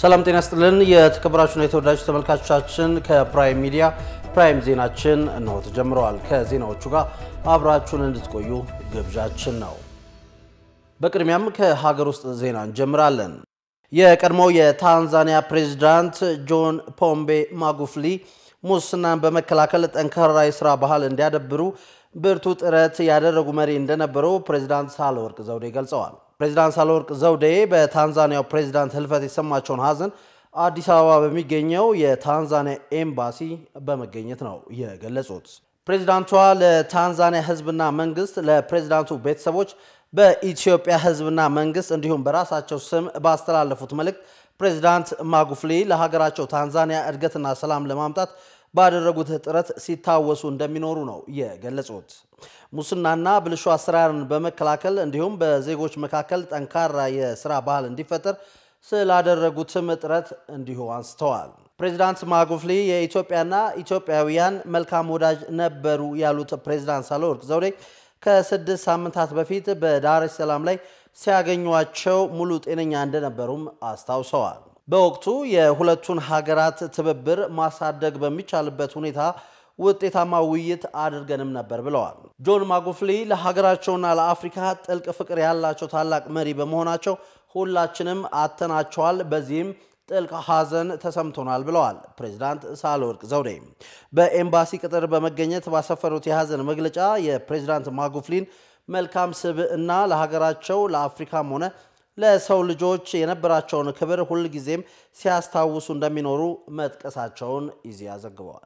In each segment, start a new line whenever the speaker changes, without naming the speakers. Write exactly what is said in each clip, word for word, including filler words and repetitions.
ሰላም ጤና ይስጥልን የተከበራችሁና የተወዳጁ ተመልካቾቻችን ከፕራይም ሚዲያ ፕራይም ዜናችን ነው ተጀምሯል ከዜናዎቹ ጋር አብራችሁን እንድትቆዩ ግብዣችን ነው በቅድሚያም ከሀገር ውስጥ ዜና እንጀምራለን የቀድሞው የታንዛኒያ ፕሬዝዳንት ጆን ፖምቤ ማጉፍሊ ሙስናን በመከላከል ጠንካራ የሥራ ባህል እንዲያደብሩ ብርቱ ጥረት ያደረጉ መሪ እንደነበሩ ፕሬዝዳንት ሳህለወርቅ ዘውዴ ገልጸዋል ፕሬዝዳንት ሳህለወርቅ ዘውዴ በታንዛኒያው ፕሬዝዳንት ህልፈት የሰማቸውን ሀዘን አዲስ አበባ በሚገኘው የታንዛኒያ ኤምባሲ በመገኘት ነው የገለጹት ፕሬዝዳንቷ ለታንዛኒያ ህዝብና መንግስት ለፕሬዝዳንቱ ቤተሰቦች በኢትዮጵያ ህዝብና መንግስት እንዲሁም በራሳቸው ስም ባስተላለፉት መልእክት ፕሬዝዳንት ማጉፍሊ ለሀገራቸው ታንዛኒያ እድገትና ሰላም ለማምጣት ባደረጉት ጥረት ሲታወሱ እንደሚኖሩ ነው የገለጹት ሙስናና ብልሹ አሰራርን በመከላከል እንዲሁም በዜጎች መካከል ጠንካራ የሥራ ባህል እንዲፈጠር ስላደረጉትም ጥረት እንዲሁ አንስተዋል ፕሬዝዳንት ማጉፍሊ የኢትዮጵያና ኢትዮጵያውያን መልካም ወዳጅ ነበሩ ያሉት ፕሬዝዳንት ሳህለወርቅ ዘውዴ ከስድስት ሳምንታት በፊት በዳር ሰላም ላይ ሲያገኙዋቸው ሙሉ ጤነኛ እንደነበሩም አስታውሰዋል በወቅቱ የሁለቱን ሀገራት ትብብር ማሳደግ በሚቻልበት ሁኔታ ውጤታማ ውይይት አድርገንም ነበር ብለዋል ጆን ማጉፍሊ ለሀገራቸውና ለአፍሪካ ጥልቅ ፍቅር ያላቸው ታላቅ መሪ በመሆናቸው ሁላችንም አተናቸዋል በዚህም ጥልቅ ሀዘን ተሰምቶናል ብለዋል ፕሬዝዳንት ሳህለወርቅ ዘውዴ በኤምባሲ ቅጥር በመገኘት ባሰፈሩት የሀዘን መግለጫ የፕሬዝዳንት ማጉፍሊን መልካም ስብዕና ለሀገራቸው ለአፍሪካም ሆነ ለሰው ልጆች የነበራቸውን ክብር ሁሉ ጊዜም ሲያስታውሱ እንደሚኖሩ መጥቀሳቸውን ኢዜአ ዘግበዋል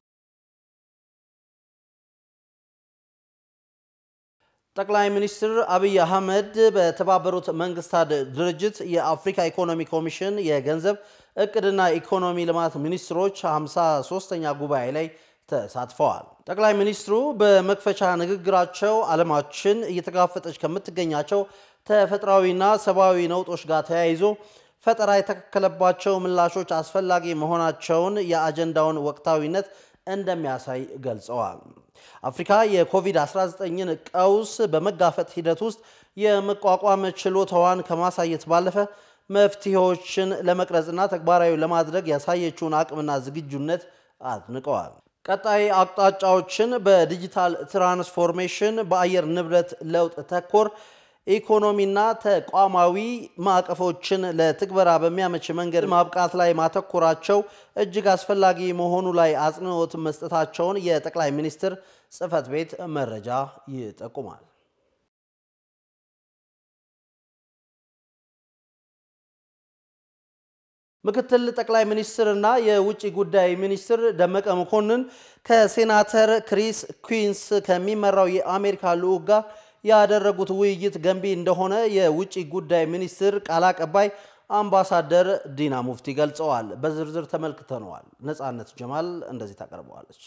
ጠቅላይ ሚኒስትር አብይ አህመድ በተባበሩት መንግስታት ድርጅት የአፍሪካ ኢኮኖሚ ኮሚሽን የገንዘብ እቅድና ኢኮኖሚ ልማት ሚኒስትሮች ሃምሳ ሶስተኛ ጉባኤ ላይ ተሳትፈዋል ጠቅላይ ሚኒስትሩ በመክፈቻ ንግግራቸው ዓለማችን እየተጋፈጠች ከምትገኛቸው ተፈጥሯዊና ሰባዊ ነውጦች ጋር ተያይዞ ፈጠራ የተከለባቸው ምላሾች አስፈላጊ መሆናቸውን የአጀንዳውን ወቅታዊነት እንደሚያሳይ ገልጸዋል አፍሪካ የኮቪድ አስራ ዘጠኝ ቀውስ በመጋፈጥ ሂደት ውስጥ የመቋቋም ችሎታዋን ከማሳየት ባለፈ መፍትሄዎችን ለመቅረጽና ተግባራዊ ለማድረግ ያሳየችውን አቅምና ዝግጁነት አድንቀዋል ቀጣይ አቅጣጫዎችን በዲጂታል ትራንስፎርሜሽን በአየር ንብረት ለውጥ ተኮር ኢኮኖሚና ተቋማዊ ማዕቀፎችን ለትግበራ በሚያመች መንገድ ማብቃት ላይ ማተኮራቸው እጅግ አስፈላጊ መሆኑ ላይ አጽንኦት መስጠታቸውን የጠቅላይ ሚኒስትር ጽፈት ቤት መረጃ ይጠቁማል ምክትል ጠቅላይ ሚኒስትርና የውጭ ጉዳይ ሚኒስትር ደመቀ መኮንን ከሴናተር ክሪስ ኩዊንስ ከሚመራው የአሜሪካ ልዑክ ጋር ያደረጉት ውይይት ገንቢ እንደሆነ የውጭ ጉዳይ ሚኒስትር ቃል አቀባይ አምባሳደር ዲና ሙፍቲ ገልጸዋል በዝርዝር ተመልክተነዋል ነጻነት ጀማል እንደዚህ ታቀርበዋለች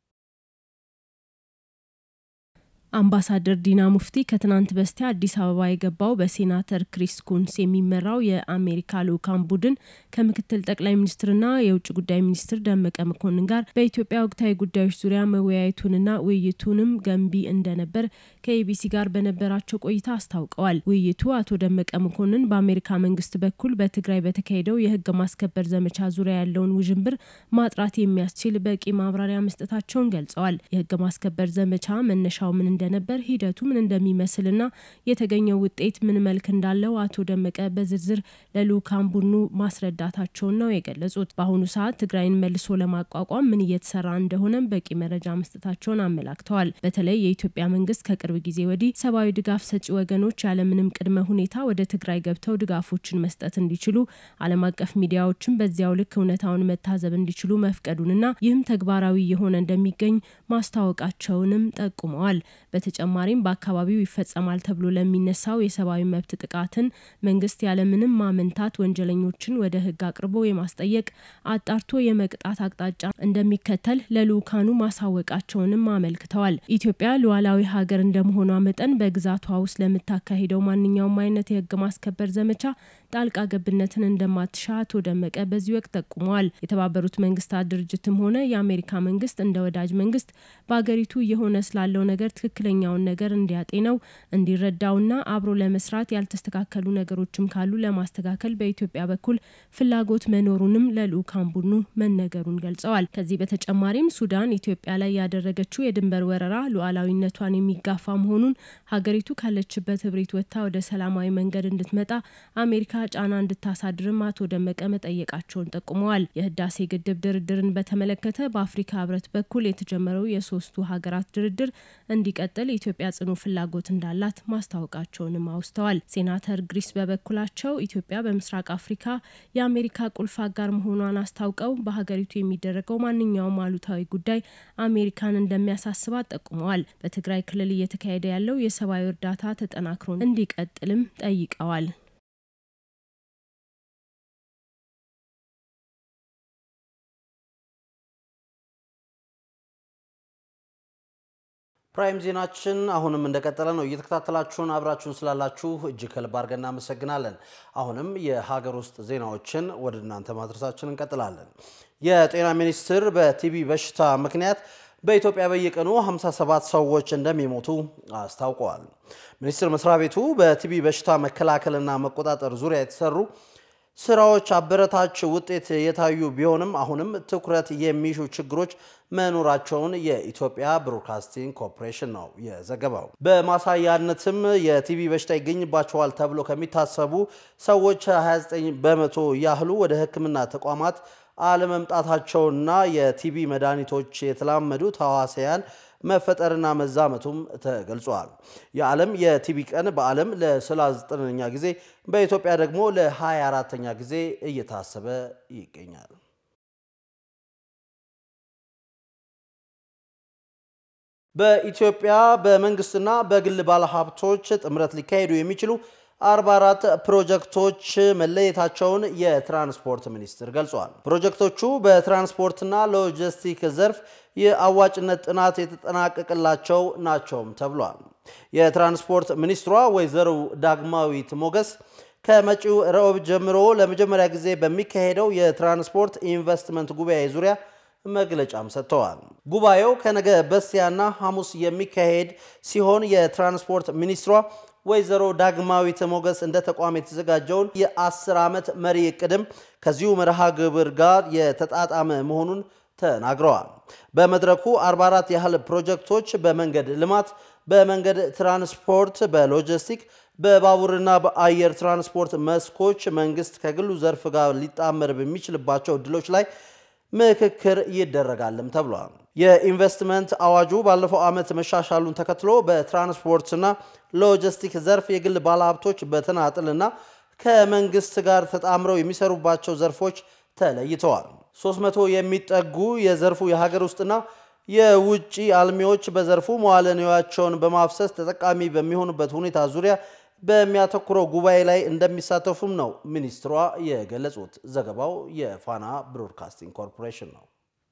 አምባሳደር ዲና ሙፍቲ ከትናንት በስቲያ አዲስ አበባ የገባው በሴናተር ክሪስ ኩዊንስ የሚመራው የአሜሪካ ልዑካን ቡድን ከምክትል ጠቅላይ ሚኒስትርና የውጭ ጉዳይ ሚኒስትር ደመቀ መኮንን ጋር በኢትዮጵያ ወቅታዊ ጉዳዮች ዙሪያ መወያየቱንና ውይይቱንም ገንቢ እንደነበር ከኤቢሲ ጋር በነበራቸው ቆይታ አስታውቀዋል ውይይቱ አቶ ደመቀ መኮንን በአሜሪካ መንግስት በኩል በትግራይ በተካሄደው የህግ ማስከበር ዘመቻ ዙሪያ ያለውን ውዥንብር ማጥራት የሚያስችል በቂ ማብራሪያ መስጠታቸውን ገልጸዋል የህግ ማስከበር ዘመቻ መነሻው ምን እንደነበር ሂደቱ ምን እንደሚመስልና የተገኘው ውጤት ምን መልክ እንዳለው አቶ ደመቀ በዝርዝር ለልዑካን ቡድኑ ማስረዳታቸውን ነው የገለጹት በአሁኑ ሰዓት ትግራይን መልሶ ለማቋቋም ምን እየተሰራ እንደሆነ በቂ መረጃ መስጠታቸውን አመላክተዋል በተለይ የኢትዮጵያ መንግስት ከቅርብ ጊዜ ወዲህ ሰብአዊ ድጋፍ ሰጪ ወገኖች ያለምንም ቅድመ ሁኔታ ወደ ትግራይ ገብተው ድጋፎችን መስጠት እንዲችሉ ዓለም አቀፍ ሚዲያዎችን በዚያው ልክ እውነታውን መታዘብ እንዲችሉ መፍቀዱንና ይህም ተግባራዊ የሆነ እንደሚገኝ ማስታወቃቸውንም ጠቁመዋል በተጨማሪም በአካባቢው ይፈጸማል ተብሎ ለሚነሳው የሰብአዊ መብት ጥቃትን መንግስት ያለምንም ማመንታት ወንጀለኞችን ወደ ህግ አቅርቦ የማስጠየቅ አጣርቶ የመቅጣት አቅጣጫ እንደሚከተል ለልዑካኑ ማሳወቃቸውንም አመልክተዋል ኢትዮጵያ ሉዓላዊ ሀገር እንደመሆኗ መጠን በግዛቷ ውስጥ ለምታካሂደው ማንኛውም አይነት የህግ ማስከበር ዘመቻ ጣልቃ ገብነትን እንደማትሻ አቶ ደመቀ በዚህ ወቅት ጠቁመዋል የተባበሩት መንግስታት ድርጅትም ሆነ የአሜሪካ መንግስት እንደ ወዳጅ መንግስት በአገሪቱ የሆነ ስላለው ነገር ትክክለኛውን ነገር እንዲያጤነው እንዲረዳውና አብሮ ለመስራት ያልተስተካከሉ ነገሮችም ካሉ ለማስተካከል በኢትዮጵያ በኩል ፍላጎት መኖሩንም ለልኡካን ቡድኑ መነገሩን ገልጸዋል። ከዚህ በተጨማሪም ሱዳን ኢትዮጵያ ላይ ያደረገችው የድንበር ወረራ ሉዓላዊነቷን የሚጋፋ መሆኑን ሀገሪቱ ካለችበት ህብረት ወጥታ ወደ ሰላማዊ መንገድ እንድትመጣ አሜሪካ ጫና እንድታሳድርም አቶ ደመቀ መጠየቃቸውን ጠቁመዋል። የህዳሴ ግድብ ድርድርን በተመለከተ በአፍሪካ ህብረት በኩል የተጀመረው የሶስቱ ሀገራት ድርድር እንዲቀጥል ኢትዮጵያ ጽኑ ፍላጎት እንዳላት ማስታወቃቸውንም አውስተዋል። ሴናተር ግሪስ በበኩላቸው ኢትዮጵያ በምስራቅ አፍሪካ የአሜሪካ ቁልፍ አጋር መሆኗን አስታውቀው በሀገሪቱ የሚደረገው ማንኛውም አሉታዊ ጉዳይ አሜሪካን እንደሚያሳስባት ጠቁመዋል። በትግራይ ክልል እየተካሄደ ያለው የሰብአዊ እርዳታ ተጠናክሮ እንዲቀጥልም ጠይቀዋል።
ፕራይም ዜናችን አሁንም እንደቀጠለ ነው። እየተከታተላችሁን አብራችሁን ስላላችሁ እጅግ ከልብ አድርገን እናመሰግናለን። አሁንም የሀገር ውስጥ ዜናዎችን ወደ እናንተ ማድረሳችንን እንቀጥላለን። የጤና ሚኒስቴር በቲቢ በሽታ ምክንያት በኢትዮጵያ በየቀኑ ሃምሳ ሰባት ሰዎች እንደሚሞቱ አስታውቀዋል። ሚኒስቴር መስሪያ ቤቱ በቲቢ በሽታ መከላከልና መቆጣጠር ዙሪያ የተሰሩ ስራዎች አበረታች ውጤት የታዩ ቢሆንም አሁንም ትኩረት የሚሹ ችግሮች መኖራቸውን የኢትዮጵያ ብሮድካስቲንግ ኮርፖሬሽን ነው የዘገበው። በማሳያነትም የቲቢ በሽታ ይገኝባቸዋል ተብሎ ከሚታሰቡ ሰዎች ሃያ ዘጠኝ በመቶ ያህሉ ወደ ሕክምና ተቋማት አለመምጣታቸውና የቲቢ መድኃኒቶች የተላመዱ ተዋሲያን መፈጠርና መዛመቱም ተገልጿል። የዓለም የቲቢ ቀን በዓለም ለ39ኛ ጊዜ በኢትዮጵያ ደግሞ ለ24ኛ ጊዜ እየታሰበ ይገኛል። በኢትዮጵያ በመንግስትና በግል ባለሀብቶች ጥምረት ሊካሄዱ የሚችሉ አርባ አራት ፕሮጀክቶች መለየታቸውን የትራንስፖርት ሚኒስቴር ገልጿል። ፕሮጀክቶቹ በትራንስፖርትና ሎጂስቲክ ዘርፍ የአዋጭነት ጥናት የተጠናቀቀላቸው ናቸውም ተብሏል። የትራንስፖርት ሚኒስትሯ ወይዘሮ ዳግማዊት ሞገስ ከመጪው ረቡዕ ጀምሮ ለመጀመሪያ ጊዜ በሚካሄደው የትራንስፖርት ኢንቨስትመንት ጉባኤ ዙሪያ መግለጫም ሰጥተዋል። ጉባኤው ከነገ በስቲያና ሐሙስ የሚካሄድ ሲሆን የትራንስፖርት ሚኒስትሯ ወይዘሮ ዳግማዊት ሞገስ እንደ ተቋም የተዘጋጀውን የአስር ዓመት መሪ እቅድም ከዚሁ መርሃ ግብር ጋር የተጣጣመ መሆኑን ተናግረዋል። በመድረኩ አርባ አራት ያህል ፕሮጀክቶች በመንገድ ልማት፣ በመንገድ ትራንስፖርት፣ በሎጂስቲክ፣ በባቡርና በአየር ትራንስፖርት መስኮች መንግስት ከግሉ ዘርፍ ጋር ሊጣመር በሚችልባቸው እድሎች ላይ ምክክር ይደረጋልም ተብሏል። የኢንቨስትመንት አዋጁ ባለፈው ዓመት መሻሻሉን ተከትሎ በትራንስፖርትና ሎጂስቲክ ዘርፍ የግል ባለሀብቶች በተናጥልና ከመንግስት ጋር ተጣምረው የሚሰሩባቸው ዘርፎች ተለይተዋል። ሶስት መቶ የሚጠጉ የዘርፉ የሀገር ውስጥና የውጪ አልሚዎች በዘርፉ መዋለ ንዋያቸውን በማፍሰስ ተጠቃሚ በሚሆኑበት ሁኔታ ዙሪያ በሚያተኩረው ጉባኤ ላይ እንደሚሳተፉም ነው ሚኒስትሯ የገለጹት። ዘገባው የፋና ብሮድካስቲንግ ኮርፖሬሽን ነው።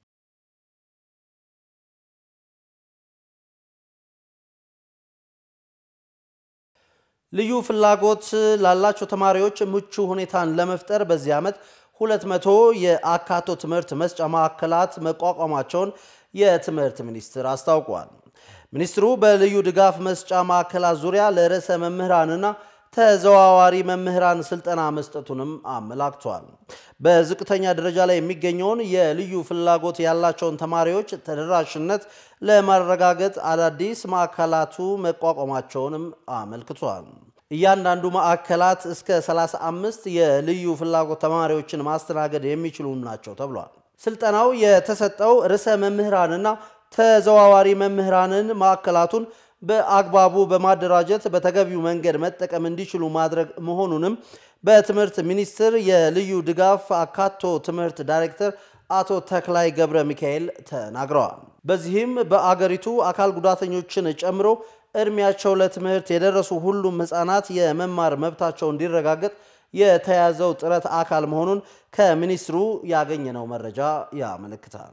ልዩ ፍላጎት ላላቸው ተማሪዎች ምቹ ሁኔታን ለመፍጠር በዚህ ዓመት ሁለት መቶ የአካቶ ትምህርት መስጫ ማዕከላት መቋቋማቸውን የትምህርት ሚኒስቴር አስታውቋል። ሚኒስትሩ በልዩ ድጋፍ መስጫ ማዕከላት ዙሪያ ለርዕሰ መምህራንና ተዘዋዋሪ መምህራን ስልጠና መስጠቱንም አመላክቷል። በዝቅተኛ ደረጃ ላይ የሚገኘውን የልዩ ፍላጎት ያላቸውን ተማሪዎች ተደራሽነት ለማረጋገጥ አዳዲስ ማዕከላቱ መቋቋማቸውንም አመልክቷል። እያንዳንዱ ማዕከላት እስከ ሰላሳ አምስት የልዩ ፍላጎት ተማሪዎችን ማስተናገድ የሚችሉ ናቸው ተብሏል። ስልጠናው የተሰጠው ርዕሰ መምህራንና ተዘዋዋሪ መምህራንን ማዕከላቱን በአግባቡ በማደራጀት በተገቢው መንገድ መጠቀም እንዲችሉ ማድረግ መሆኑንም በትምህርት ሚኒስቴር የልዩ ድጋፍ አካቶ ትምህርት ዳይሬክተር አቶ ተክላይ ገብረ ሚካኤል ተናግረዋል። በዚህም በአገሪቱ አካል ጉዳተኞችን ጨምሮ እድሜያቸው ለትምህርት የደረሱ ሁሉም ህፃናት የመማር መብታቸው እንዲረጋገጥ የተያዘው ጥረት አካል መሆኑን ከሚኒስትሩ ያገኘነው መረጃ ያመለክታል።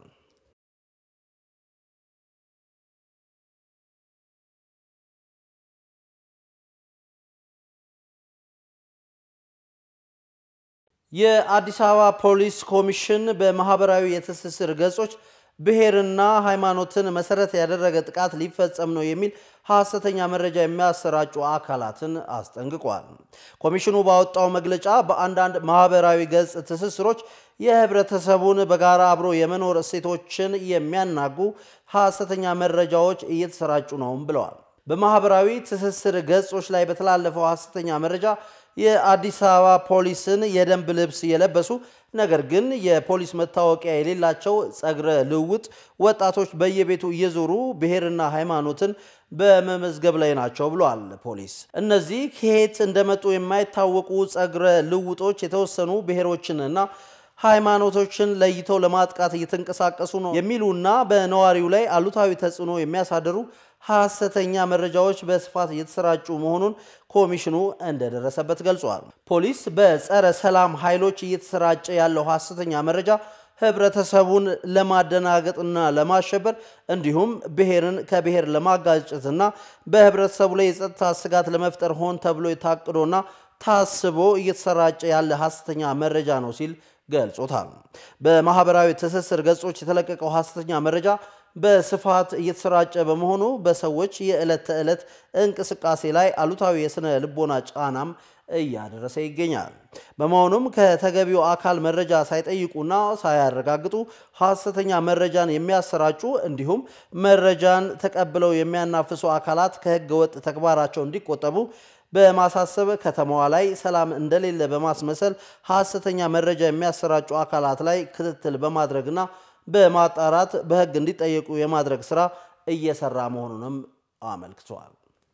የአዲስ አበባ ፖሊስ ኮሚሽን በማህበራዊ የትስስር ገጾች ብሔርና ሃይማኖትን መሰረት ያደረገ ጥቃት ሊፈጸም ነው የሚል ሐሰተኛ መረጃ የሚያሰራጩ አካላትን አስጠንቅቋል። ኮሚሽኑ ባወጣው መግለጫ በአንዳንድ ማህበራዊ ገጽ ትስስሮች የህብረተሰቡን በጋራ አብሮ የመኖር እሴቶችን የሚያናጉ ሐሰተኛ መረጃዎች እየተሰራጩ ነው ብለዋል። በማህበራዊ ትስስር ገጾች ላይ በተላለፈው ሐሰተኛ መረጃ የአዲስ አበባ ፖሊስን የደንብ ልብስ የለበሱ ነገር ግን የፖሊስ መታወቂያ የሌላቸው ጸግረ ልውጥ ወጣቶች በየቤቱ እየዞሩ ብሔርና ሃይማኖትን በመመዝገብ ላይ ናቸው ብሏል ፖሊስ። እነዚህ ከየት እንደመጡ የማይታወቁ ጸግረ ልውጦች የተወሰኑ ብሔሮችንና ሃይማኖቶችን ለይተው ለማጥቃት እየተንቀሳቀሱ ነው የሚሉና በነዋሪው ላይ አሉታዊ ተጽዕኖ የሚያሳድሩ ሐሰተኛ መረጃዎች በስፋት እየተሰራጩ መሆኑን ኮሚሽኑ እንደደረሰበት ገልጿል። ፖሊስ በጸረ ሰላም ኃይሎች እየተሰራጨ ያለው ሐሰተኛ መረጃ ህብረተሰቡን ለማደናገጥና ለማሸበር እንዲሁም ብሔርን ከብሔር ለማጋጨትና በህብረተሰቡ ላይ የጸጥታ ስጋት ለመፍጠር ሆን ተብሎ የታቀደና ታስቦ እየተሰራጨ ያለ ሐሰተኛ መረጃ ነው ሲል ገልጾታል። በማህበራዊ ትስስር ገጾች የተለቀቀው ሐሰተኛ መረጃ በስፋት እየተሰራጨ በመሆኑ በሰዎች የዕለት ተዕለት እንቅስቃሴ ላይ አሉታዊ የስነ ልቦና ጫናም እያደረሰ ይገኛል። በመሆኑም ከተገቢው አካል መረጃ ሳይጠይቁና ሳያረጋግጡ ሐሰተኛ መረጃን የሚያሰራጩ እንዲሁም መረጃን ተቀብለው የሚያናፍሱ አካላት ከህገ ወጥ ተግባራቸው እንዲቆጠቡ በማሳሰብ ከተማዋ ላይ ሰላም እንደሌለ በማስመሰል ሐሰተኛ መረጃ የሚያሰራጩ አካላት ላይ ክትትል በማድረግና በማጣራት በህግ እንዲጠየቁ የማድረግ ስራ እየሰራ መሆኑንም አመልክቷል።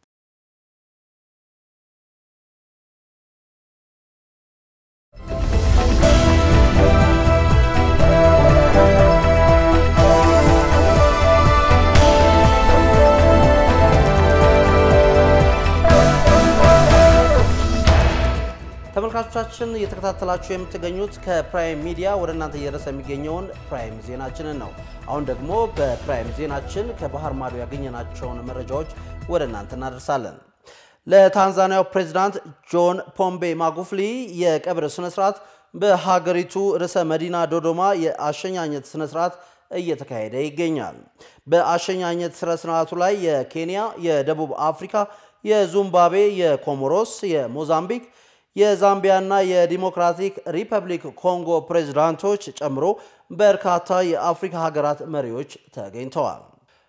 ተመልካቾቻችን እየተከታተላችሁ የምትገኙት ከፕራይም ሚዲያ ወደ እናንተ እየደረሰ የሚገኘውን ፕራይም ዜናችንን ነው። አሁን ደግሞ በፕራይም ዜናችን ከባህር ማዶ ያገኘናቸውን መረጃዎች ወደ እናንተ እናደርሳለን። ለታንዛኒያው ፕሬዝዳንት ጆን ፖምቤ ማጉፍሊ የቀብር ስነ ስርዓት በሀገሪቱ ርዕሰ መዲና ዶዶማ የአሸኛኘት ስነ ስርዓት እየተካሄደ ይገኛል። በአሸኛኘት ስነ ስርዓቱ ላይ የኬንያ፣ የደቡብ አፍሪካ፣ የዚምባብዌ፣ የኮሞሮስ፣ የሞዛምቢክ፣ የዛምቢያና የዲሞክራቲክ ሪፐብሊክ ኮንጎ ፕሬዝዳንቶች ጨምሮ በርካታ የአፍሪካ ሀገራት መሪዎች ተገኝተዋል።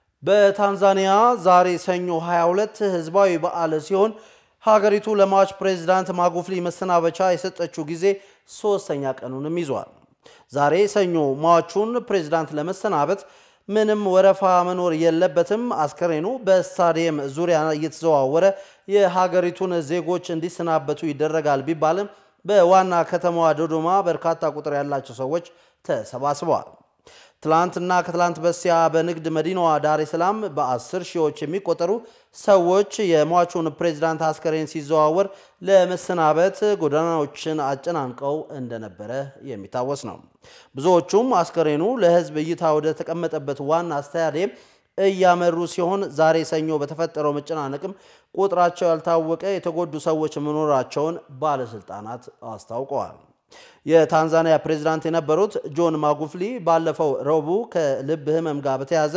በታንዛኒያ ዛሬ ሰኞ ሃያ ሁለት ህዝባዊ በዓል ሲሆን ሀገሪቱ ለማች ፕሬዝዳንት ማጉፍሊ መሰናበቻ የሰጠችው ጊዜ ሶስተኛ ቀኑንም ይዟል። ዛሬ ሰኞ ማቹን ፕሬዝዳንት ለመሰናበት ምንም ወረፋ መኖር የለበትም። አስከሬኑ በስታዲየም ዙሪያ እየተዘዋወረ የሀገሪቱን ዜጎች እንዲሰናበቱ ይደረጋል ቢባልም በዋና ከተማዋ ዶዶማ በርካታ ቁጥር ያላቸው ሰዎች ተሰባስበዋል። ትላንትና ከትላንት በስቲያ በንግድ መዲናዋ ዳር ሰላም በአስር ሺዎች የሚቆጠሩ ሰዎች የሟቹን ፕሬዝዳንት አስከሬን ሲዘዋወር ለመሰናበት ጎዳናዎችን አጨናንቀው እንደነበረ የሚታወስ ነው። ብዙዎቹም አስከሬኑ ለህዝብ እይታ ወደ ተቀመጠበት ዋና ስታዲየም እያመሩ ሲሆን ዛሬ ሰኞ በተፈጠረው መጨናነቅም ቁጥራቸው ያልታወቀ የተጎዱ ሰዎች መኖራቸውን ባለስልጣናት አስታውቀዋል። የታንዛኒያ ፕሬዝዳንት የነበሩት ጆን ማጉፍሊ ባለፈው ረቡዕ ከልብ ህመም ጋር በተያያዘ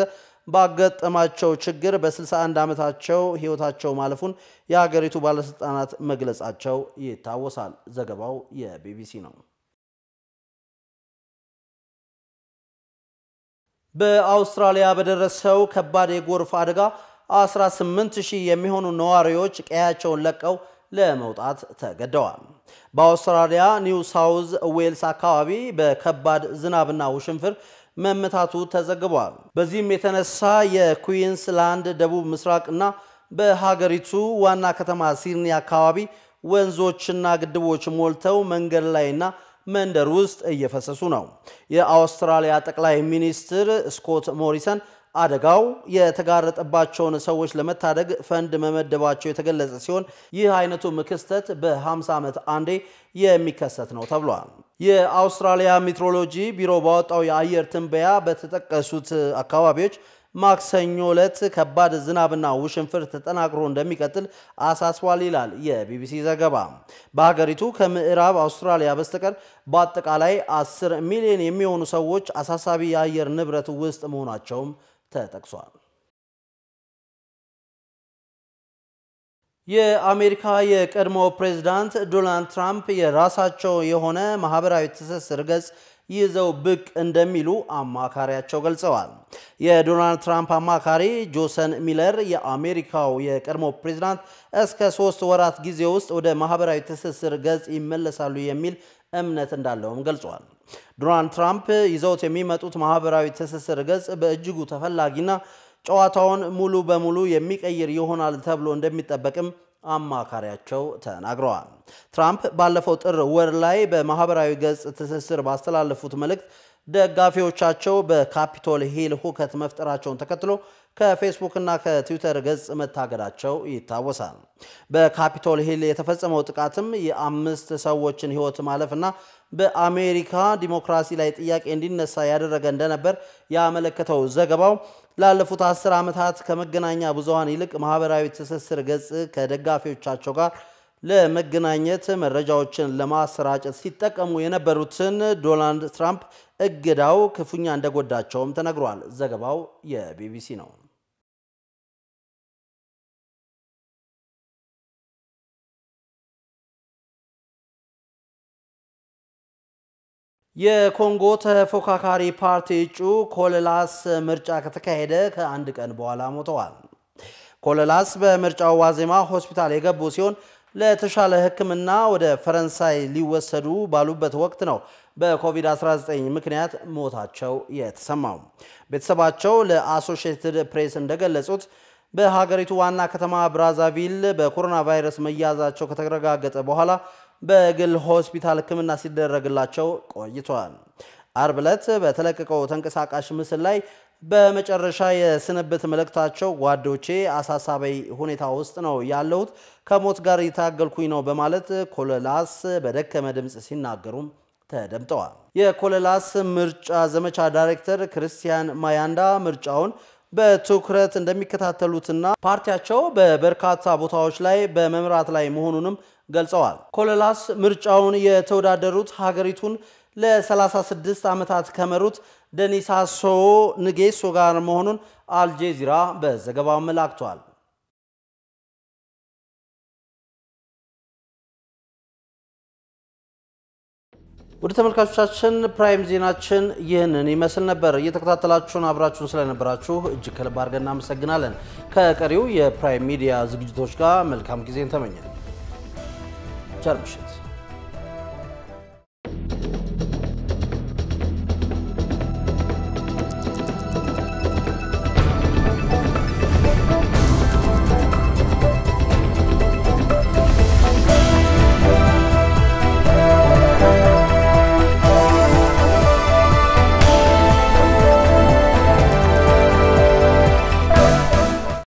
ባጋጠማቸው ችግር በ61 ዓመታቸው ህይወታቸው ማለፉን የሀገሪቱ ባለስልጣናት መግለጻቸው ይታወሳል። ዘገባው የቢቢሲ ነው። በአውስትራሊያ በደረሰው ከባድ የጎርፍ አደጋ አስራ ስምንት ሺህ የሚሆኑ ነዋሪዎች ቀያቸውን ለቀው ለመውጣት ተገደዋል። በአውስትራሊያ ኒው ሳውዝ ዌልስ አካባቢ በከባድ ዝናብና ውሽንፍር መመታቱ ተዘግቧል። በዚህም የተነሳ የኩዊንስላንድ ደቡብ ምስራቅና በሀገሪቱ ዋና ከተማ ሲድኒ አካባቢ ወንዞችና ግድቦች ሞልተው መንገድ ላይና መንደር ውስጥ እየፈሰሱ ነው። የአውስትራሊያ ጠቅላይ ሚኒስትር ስኮት ሞሪሰን አደጋው የተጋረጠባቸውን ሰዎች ለመታደግ ፈንድ መመደባቸው የተገለጸ ሲሆን ይህ አይነቱ ክስተት በ50 ዓመት አንዴ የሚከሰት ነው ተብሏል። የአውስትራሊያ ሜትሮሎጂ ቢሮ ባወጣው የአየር ትንበያ በተጠቀሱት አካባቢዎች ማክሰኞ ዕለት ከባድ ዝናብና ውሽንፍር ተጠናክሮ እንደሚቀጥል አሳስቧል ይላል የቢቢሲ ዘገባ። በሀገሪቱ ከምዕራብ አውስትራሊያ በስተቀር በአጠቃላይ አስር ሚሊዮን የሚሆኑ ሰዎች አሳሳቢ የአየር ንብረት ውስጥ መሆናቸውም ተጠቅሷል። የአሜሪካ የቀድሞ ፕሬዝዳንት ዶናልድ ትራምፕ የራሳቸው የሆነ ማህበራዊ ትስስር ገጽ ይዘው ብቅ እንደሚሉ አማካሪያቸው ገልጸዋል። የዶናልድ ትራምፕ አማካሪ ጆሰን ሚለር የአሜሪካው የቀድሞ ፕሬዝዳንት እስከ ሶስት ወራት ጊዜ ውስጥ ወደ ማህበራዊ ትስስር ገጽ ይመለሳሉ የሚል እምነት እንዳለውም ገልጿል። ዶናልድ ትራምፕ ይዘውት የሚመጡት ማህበራዊ ትስስር ገጽ በእጅጉ ተፈላጊና ጨዋታውን ሙሉ በሙሉ የሚቀይር ይሆናል ተብሎ እንደሚጠበቅም አማካሪያቸው ተናግረዋል። ትራምፕ ባለፈው ጥር ወር ላይ በማህበራዊ ገጽ ትስስር ባስተላለፉት መልእክት ደጋፊዎቻቸው በካፒቶል ሂል ሁከት መፍጠራቸውን ተከትሎ ከፌስቡክ እና ከትዊተር ገጽ መታገዳቸው ይታወሳል። በካፒቶል ሂል የተፈጸመው ጥቃትም የአምስት ሰዎችን ህይወት ማለፍና በአሜሪካ ዲሞክራሲ ላይ ጥያቄ እንዲነሳ ያደረገ እንደነበር ያመለከተው ዘገባው ላለፉት አስር ዓመታት ከመገናኛ ብዙሃን ይልቅ ማህበራዊ ትስስር ገጽ ከደጋፊዎቻቸው ጋር ለመገናኘት መረጃዎችን ለማሰራጨት ሲጠቀሙ የነበሩትን ዶናልድ ትራምፕ እገዳው ክፉኛ እንደጎዳቸውም ተነግሯል። ዘገባው የቢቢሲ ነው። የኮንጎ ተፎካካሪ ፓርቲ እጩ ኮለላስ ምርጫ ከተካሄደ ከአንድ ቀን በኋላ ሞተዋል። ኮለላስ በምርጫው ዋዜማ ሆስፒታል የገቡ ሲሆን ለተሻለ ሕክምና ወደ ፈረንሳይ ሊወሰዱ ባሉበት ወቅት ነው በኮቪድ አስራ ዘጠኝ ምክንያት ሞታቸው የተሰማው። ቤተሰባቸው ለአሶሺየትድ ፕሬስ እንደገለጹት በሀገሪቱ ዋና ከተማ ብራዛቪል በኮሮና ቫይረስ መያዛቸው ከተረጋገጠ በኋላ በግል ሆስፒታል ሕክምና ሲደረግላቸው ቆይቷል። አርብ ዕለት በተለቀቀው ተንቀሳቃሽ ምስል ላይ በመጨረሻ የስንብት መልእክታቸው ጓዶቼ አሳሳቢ ሁኔታ ውስጥ ነው ያለሁት፣ ከሞት ጋር እየታገልኩኝ ነው በማለት ኮለላስ በደከመ ድምጽ ሲናገሩም ተደምጠዋል። የኮለላስ ምርጫ ዘመቻ ዳይሬክተር ክርስቲያን ማያንዳ ምርጫውን በትኩረት እንደሚከታተሉትና ፓርቲያቸው በበርካታ ቦታዎች ላይ በመምራት ላይ መሆኑንም ገልጸዋል። ኮለላስ ምርጫውን የተወዳደሩት ሀገሪቱን ለ36 ዓመታት ከመሩት ደኒሳሶ ንጌሶ ጋር መሆኑን አልጄዚራ በዘገባው መላክቷል። ወደ ተመልካቾቻችን ፕራይም ዜናችን ይህንን ይመስል ነበር። እየተከታተላችሁን አብራችሁን ስለነበራችሁ እጅግ ከልብ አድርገን እናመሰግናለን። ከቀሪው የፕራይም ሚዲያ ዝግጅቶች ጋር መልካም ጊዜን ተመኘን። ቸር ምሽት።